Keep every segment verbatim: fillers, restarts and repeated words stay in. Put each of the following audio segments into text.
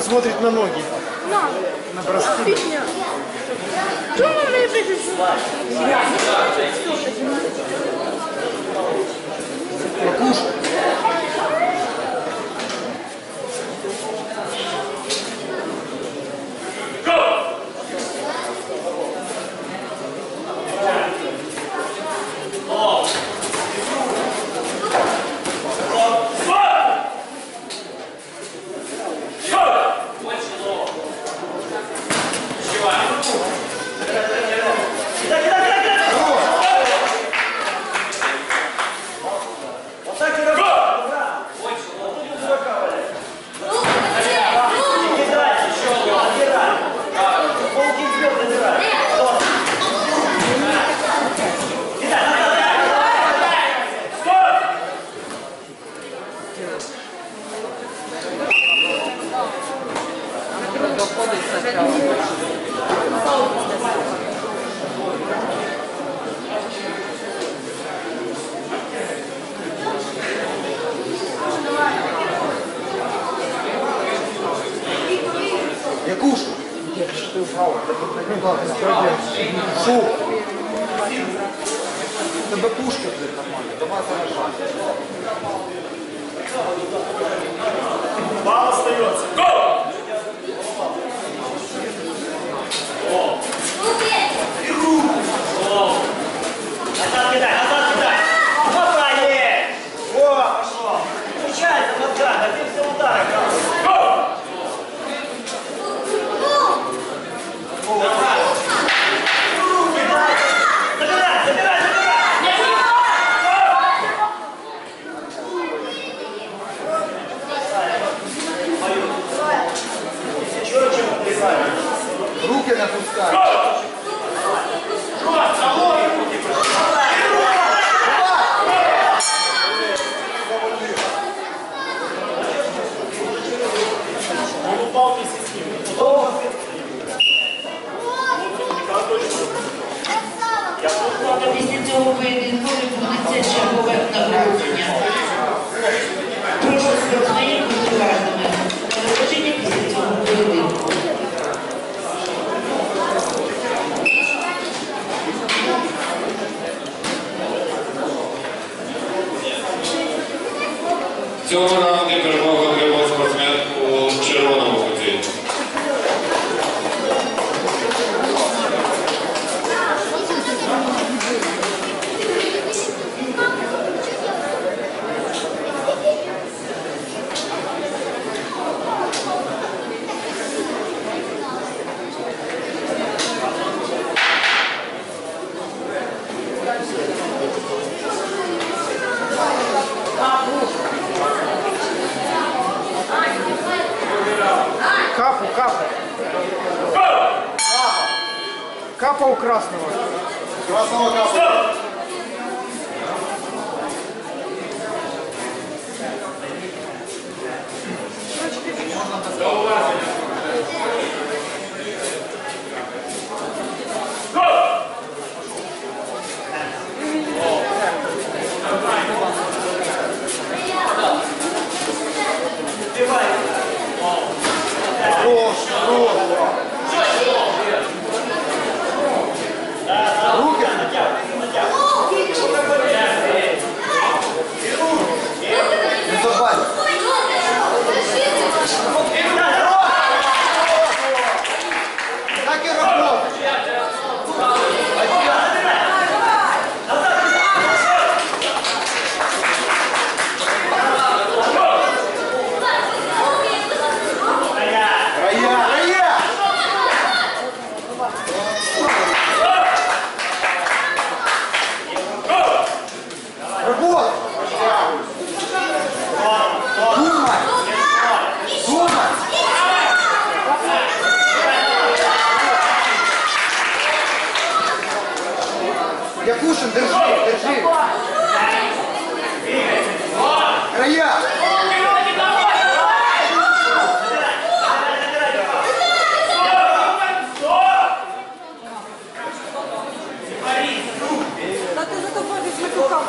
смотрит на ноги. На. На броски. Что нам выпить? Покушай. Я кушаю. Шоу. Тебе пушка будет нормально. Давай заражай. Бал остается. Го! Назад кидай, назад кидай. Хватай! О, пошло. Включайся назад, а ты все удары. Го! Забирай, забирай, забирай! Чего, чего влезали? Руки напускай. Он упал вместе с ним. Після цього поєдинку відбудеться чергове нагородження. Прошу спортсменів бути уважними. Нагородження після цього поєдинку. В цьому раунді перемогу отримав спортсмен у червоному куті. Капу, капу. Капа у красного. Красного капа. Хорош, хорош. Руки. Не забавь. Так и работает. Якушин, держи, держи. Края. Да ты за тобой весь макукал.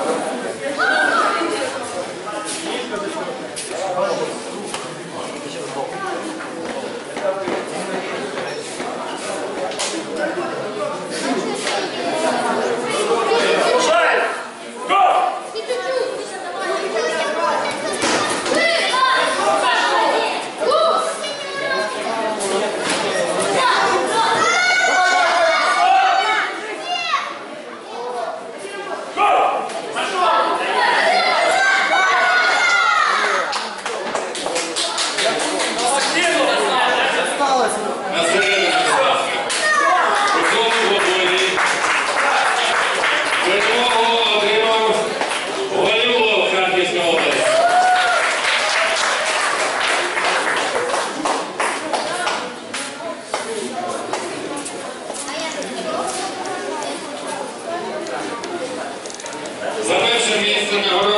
нагородження